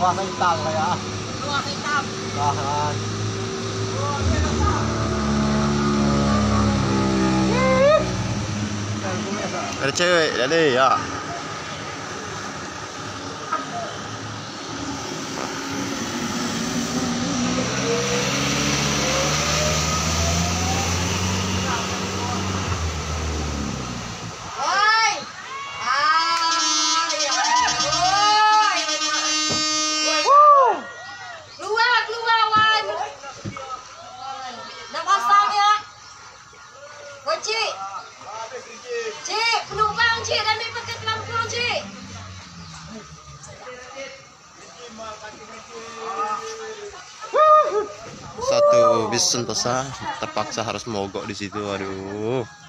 Luasa hitam kayak. Luasa hitam. Tahan. Ada cewek tadi ya. Cik, penumpang cik dah ambil pakai pelampung cik. Satu bis Sentosa terpaksa harus mogok di situ. Aduh.